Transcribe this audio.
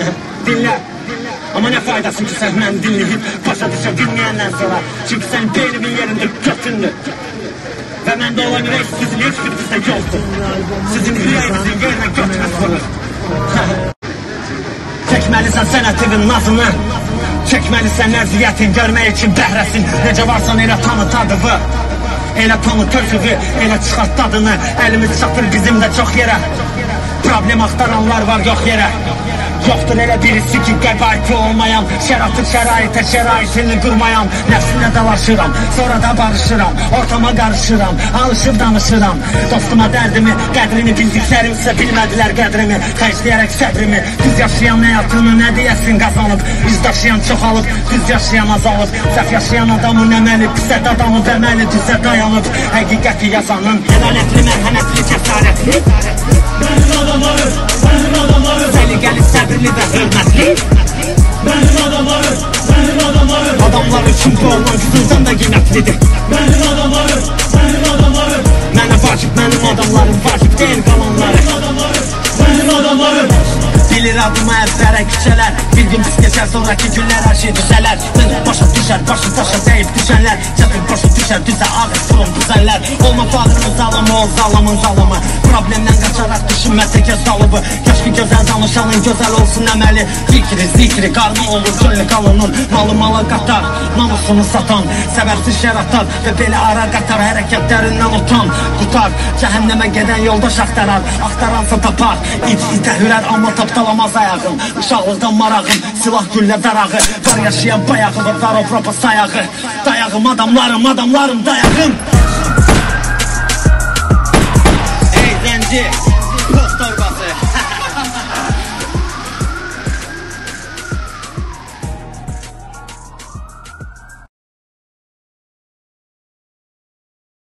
Dinle. Ama ne faydası ki sen mən dinleyip başa düşe dinleyenden sonra. Çünkü sen beynimin yerinde götündür. Ve məndə olan ürək sizin hiçbirinizde yoktur. Sizin ürəyinizin yerine götünüz vurur. Çekmelisən sənətivin nazını, çekmelisən əziyyətin, görmək üçün bəhrəsin. Necə varsan elə tanı tadığı, elə tanı töküğü, elə çıxart dadını. Əlimiz çatır bizim də çox yerə. Problem axtaranlar var yox yerə. Yoktur elə birisi ki qəbaiti olmayan, şəraitə şəraitini qurmayan. Nəfsinə dalaşıram, sonra da barışıram, ortama qarışıram, alışıb danışıram. Dostuma dərdimi, qədrini bildiklərimsə bilmədilər qədrimi. Xərcləyərək səbrimi, düz yaşayan həyatını nə deyəsin qazanıb. Üz daşıyan çoxalıb, düz yaşayan azalıb. Səhv yaşayan adamı nəməli, pisət adamı deməli, düzə dayanıb. Həqiqəti yazanın ədalətli, mərhəmətli, cəsarətli. Mənim adamlarım, mənim adamlarım. Səliqəli, səbirli və hörmətli. Mənim adamlarım, mənim adamlarım. Adamlar üçün doğulan qızıldan da qiymətlidir. Mənim adamlarım, mənim adamlarım. Mənə vacib, mənim adamlarım vacib deyil qalanları. Mənim adamlarım, mənim adamlarım. Bilir adıma əzbərə küçələr. Bir gün pis keçər, sonraki günlər hər şey düşələr. Başa düşər, başı daşa deyib düşənlər. Çəpir başa düşər, düzə ağır burun düzənlər. Olma fağırın zalımı, o zalımın zalımı. Problemdən qaçaraq düşünməsə göz dalıbı. Keşki gözəl danışanın gözəl olsun əməli. Zikri, qarnı olur gönlü qalının. Malı mala qatar, namusunu satan. Səbərsiz şər atar və belə ara qatar. Hərəkətlərindən utan, qutar. Cəhənnəmə gedən yoldaş axtarar. Axtaransa tapar, itə hürər amma tapdalamaz ayağım. Uşaqlıqdan marağım, silah güllə darağı. Var yaşayan bayağı və var Avropa sayağı. Dayağım adamlarım, adamlarım dayağım. Ey zenci,